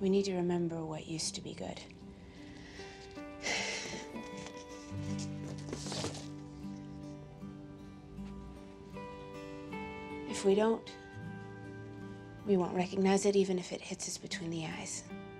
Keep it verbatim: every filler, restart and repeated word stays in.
We need to remember what used to be good. If we don't, we won't recognize it even if it hits us between the eyes.